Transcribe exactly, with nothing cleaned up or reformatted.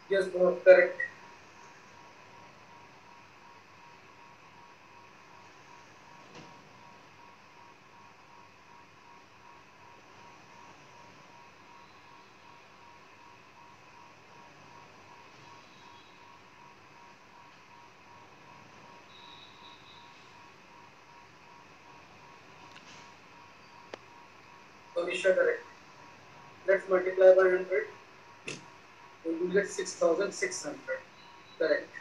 Yes, bro, correct. Amisha, correct. Let's multiply by one hundred. We will get six thousand six hundred. Correct.